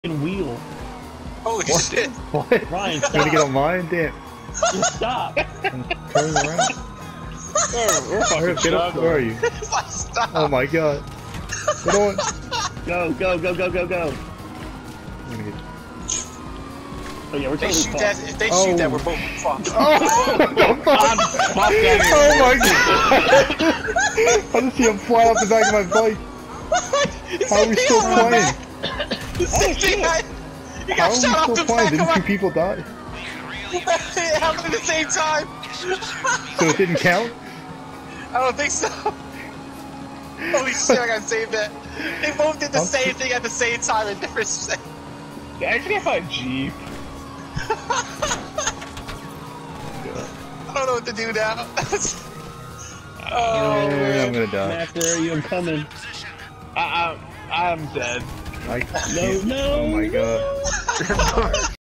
wheel. Holy shit! What? Ryan, You wanna stop. get on mine? Damn. Just stop. I'm turning around. We're fucking Get up. Where are you? Stop! Oh my god. Get on. Go, go, go, go, go, go. I'm gonna get... Oh yeah, we're They totally shoot fucked. that. If they shoot that, we're both fucked. Oh my god. I just see him fly off the back of my bike. How are we still playing? The same thing. You How got are we shot off still the playing? back Didn't of two my. people die? It happened at the same time. So it didn't count? I don't think so. Holy shit! I gotta save that. They both did the same thing at the same time in different seconds. I actually have a Jeep. I don't know what to do now. Oh, man, I'm gonna die. Mac, where are you? I'm coming. I'm dead. I No, can't. no. Oh my god.